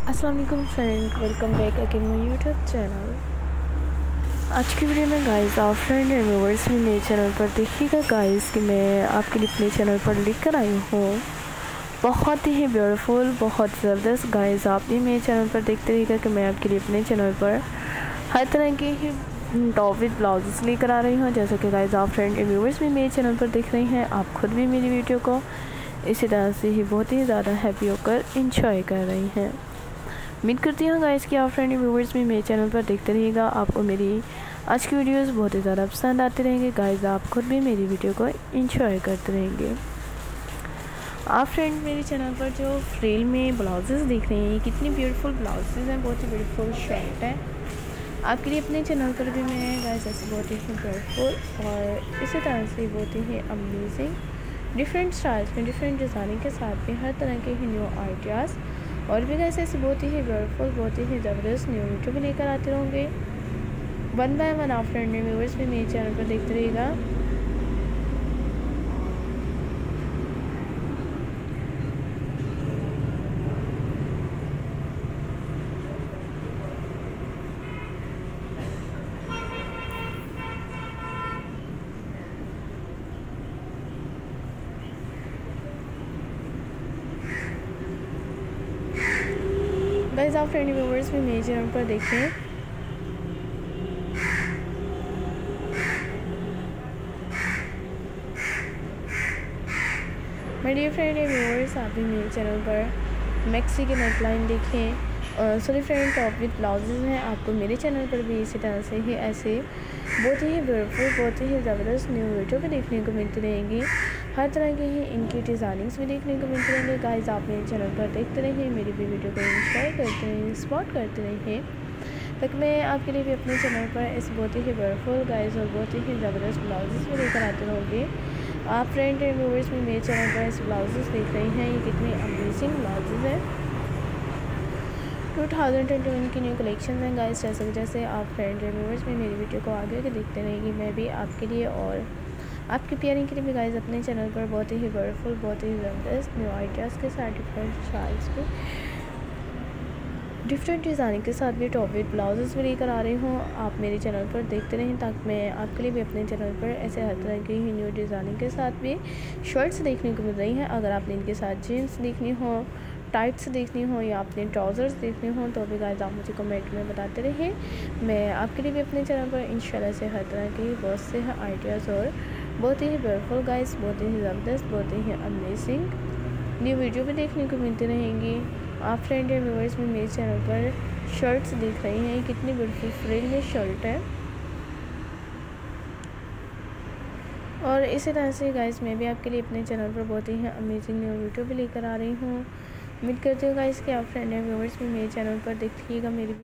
अस्सलाम वालेकुम friend, welcome back again my YouTube channel. आज की वीडियो में गाइस आप फ्रेंड एंड व्यूअर्स में मेरे चैनल पर देखिएगा गाइस कि मैं आपके लिए अपने चैनल पर लेकर आई हूँ बहुत ही ब्यूटीफुल, बहुत ज़बरदस्त गाइस। आप भी मेरे चैनल पर देखते रहिएगा कि मैं आपके लिए अपने चैनल पर हर तरह के ही टॉप विद ब्लाउजेस लेकर आ रही हूँ। जैसा कि गाइस आप फ्रेंड एंड व्यूअर्स भी मेरे चैनल पर देख रही हैं, आप खुद भी मेरी वीडियो को इसी तरह से ही बहुत ही ज़्यादा हैप्पी होकर इंजॉय कर रही हैं। उम्मीद करती हूँ गाइस कि आप फ्रेंड व्यूवर्स भी मेरे चैनल पर देखते रहिएगा, आपको मेरी आज की वीडियोस बहुत ही ज़्यादा पसंद आती रहेंगी गाइस, आप खुद भी मेरी वीडियो को एंजॉय करते रहेंगे। आप फ्रेंड मेरे चैनल पर जो फ्रिल में ब्लाउजेस देख रहे हैं, कितनी ब्यूटीफुल ब्लाउजेस हैं, बहुत ही ब्यूटीफुल शर्ट है। आपके लिए अपने चैनल पर भी मैं गाइस ऐसे बहुत ही ब्यूटीफुल और इसी तरह से बहुत ही अमेजिंग डिफरेंट स्टाइल्स में, डिफरेंट डिज़ाइनिंग के साथ भी हर तरह के ही न्यू आइडियाज़ और भी कैसे ऐसे बहुत ही ब्यूटीफुल, बहुत ही ज़बरदस्त न्यू वीडियो भी लेकर आते रहेंगे। वन बाय वन आप फ्रेंड व्यूअर्स भी मेरे चैनल पर देखते रहिएगा। गाइस आप फ्रेंड व्यूअर्स भी मेरे चैनल पर देखें। मेरे डियर फ्रेंड व्यूअर्स आप भी मेरे चैनल पर मैक्सी के नेकलाइन देखें। Sorry friend, top with blouses हैं, आपको मेरे चैनल पर भी इसी तरह से ही ऐसे बहुत ही ब्यूटीफुल, बहुत ही ज़बरदस्त न्यू वीडियो भी देखने को मिलती रहेंगी। हर तरह की ही इनकी डिज़ाइनिंग्स भी देखने को मिलती रहेंगे। गाइस आप मेरे चैनल पर देखते रहिए, मेरी भी वीडियो को इंजॉय करते रहिए, सपोर्ट करते रहिए, तक मैं आपके लिए भी अपने चैनल पर ऐसे बहुत ही ब्यूटीफुल गाइस और बहुत ही ज़बरदस्त ब्लाउजेस भी लेकर आते रहोगे। आप फ्रेंड एंड व्यूअर्स में मेरे चैनल पर ऐसे ब्लाउजेस देख रही हैं, ये कितने अमेजिंग ब्लाउजेस हैं। 2021 की न्यू कलेक्शन हैं गाइस। जैसे आप फ्रेंड एंड व्यूअर्स में मेरी वीडियो को आगे के देखते रहेंगी, मैं भी आपके लिए और आपकी प्यारिंग के लिए भी गाइस अपने चैनल पर बहुत ही ब्यूटीफुल, बहुत ही ज़बरदस्त न्यू आइडियाज़ के साथ, डिफरेंट स्टाइल्स के डिफरेंट डिज़ाइनिंग के साथ भी टॉप विद ब्लाउजेस भी लेकर आ रही हूँ। आप मेरे चैनल पर देखते रहें ताकि मैं आपके लिए भी अपने चैनल पर ऐसे हर तरह की ही न्यू डिज़ाइनिंग के साथ भी शर्ट्स देखने को मिल रही हैं। अगर आपने इनके साथ जीन्स देखनी हो, टाइट्स देखनी हो या अपने ट्राउज़र्स देखने हो तो भी गाइस आप मुझे कमेंट में बताते रहिए, मैं आपके लिए भी अपने चैनल पर इंशाल्लाह से हर तरह की बहुत से आइडियाज़ और बहुत ही ब्यूटीफुल गाइस, बहुत ही ज़बरदस्त, बहुत ही अमेजिंग न्यू वीडियो भी देखने को मिलती रहेंगी। आप फ्रेंड एंड व्यूअर्स में मेरे चैनल पर शर्ट्स देख रही हैं, कितनी ब्यूटीफुल फ्रिल में शर्ट है और इसी तरह से गाइस मैं भी आपके लिए अपने चैनल पर बहुत ही अमेजिंग न्यू वीडियो भी लेकर आ रही हूँ। उम्मीद करती हूँ गाइस कि आप फ्रेंड एंड व्यूअर्स में मेरे चैनल पर देखिएगा मेरी